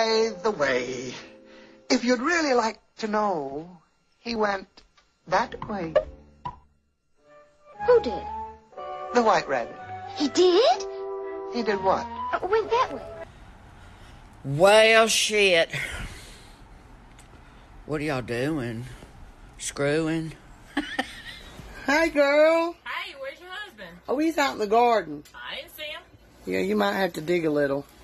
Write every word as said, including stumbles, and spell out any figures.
By the way, if you'd really like to know, he went that way. Who did? The white rabbit. He did? He did what? Uh, went that way. Well, shit. What are y'all doing? Screwing? Hey, girl. Hey, where's your husband? Oh, he's out in the garden. I didn't see him. Yeah, you might have to dig a little.